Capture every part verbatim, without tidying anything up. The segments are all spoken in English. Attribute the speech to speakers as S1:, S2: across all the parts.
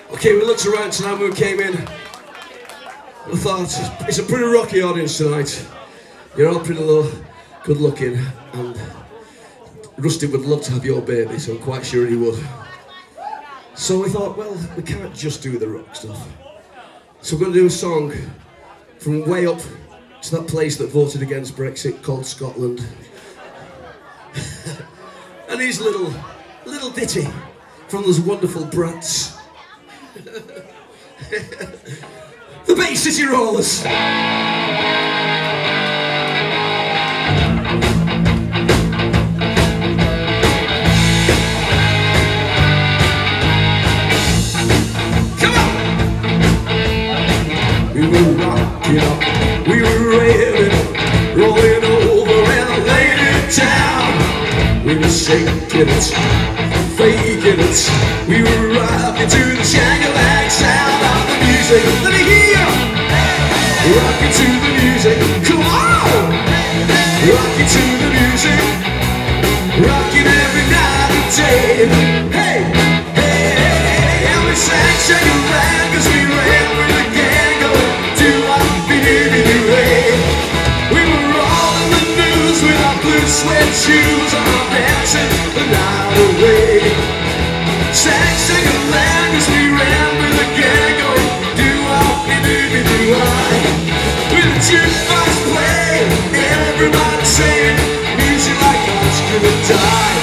S1: Okay, we looked around tonight when we came in. I thought, it's a pretty rocky audience tonight. You're all pretty low, good looking, and Rusty would love to have your baby, so I'm quite sure he would. So we thought, well, we can't just do the rock stuff. So we're going to do a song from way up to that place that voted against Brexit called Scotland. And his little, little ditty from those wonderful brats. The Bay City Rollers. We were rocking up, we were raving, rolling over and laying it down. We were shaking it, faking it, we were rocking to the shang-a-lang sound of the music. Let me hear you! Rocking to the music, come on! Rocking to the music, rocking every night and day. Hey, hey, hey, and we sang shang-a-lang 'cause we ran with the gang going do-wop-be-doo-be-doo-hey. We were all in the news with our blue suede shoes on, dancing the night away. Sang shang-a-lang 'cause we ran with the gang going do-wop-be-doo-be-doo-hey. With the jukebox playing, everybody saying music like us gonna die.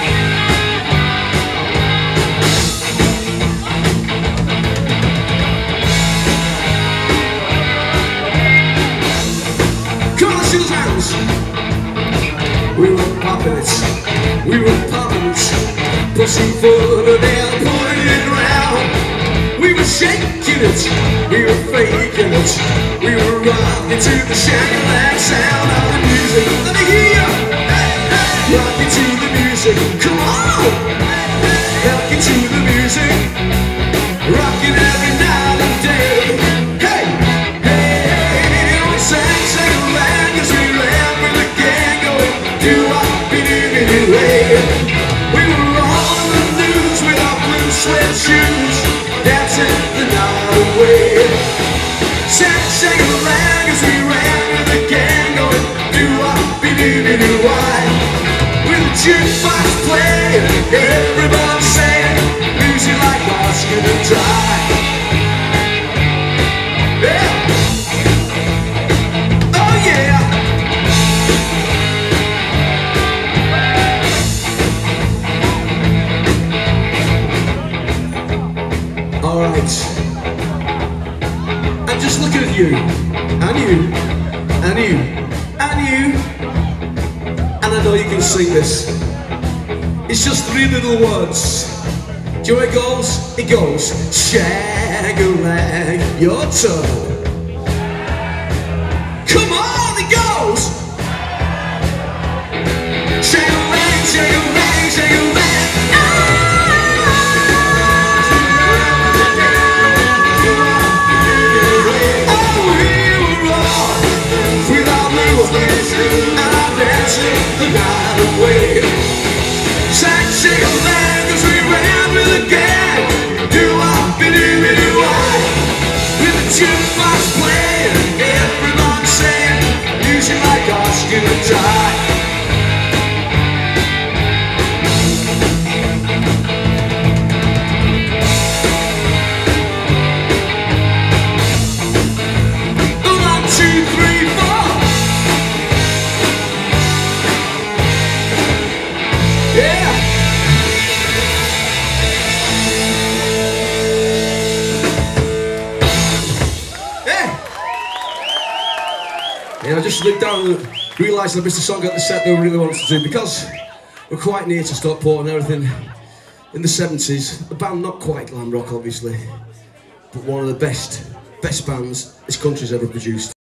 S1: We were popping it, we were popping it, pushing further down, pulling it round. We were shaking it, we were faking it, we were rocking to the shang-a-lang sound of the music. Let me hear you! Rocking to the music, come on! Rocking to the music, rocking every night and day. Hey, hey, hey, we sang shang-a-lang 'cause we ran with the gang going do-wop-be-doo-be-doo-hey. We were all in the news with our blue suede shoes, dancing the night away. Sang shang-a-lang 'cause we ran with the gang going do-wop-be-doo-be-doo-why. With the jukebox playing, everybody saying music like ours gonna die. Yeah. Oh yeah. Alright, I'm just looking at you, and you, and you, and you, and I know you can sing this. It's just three little words. Do you know how it goes? It goes, shang-a-lang your toe. Come on, it goes! Shang-a-lang, shang-a-lang, shang-a-lang. The night away. Sang shang-a-lang 'cause we ran with the gang do-wop-be-doo-be-doo-why. With the jukebox playing, everybody saying music like ours gonna die. One, two, three, four. Yeah! Yeah! Yeah, I just looked down and realised I missed a song at the set that we really wanted to do because we're quite near to Stockport and everything. In the seventies, the band not quite glam rock obviously, but one of the best, best bands this country's ever produced.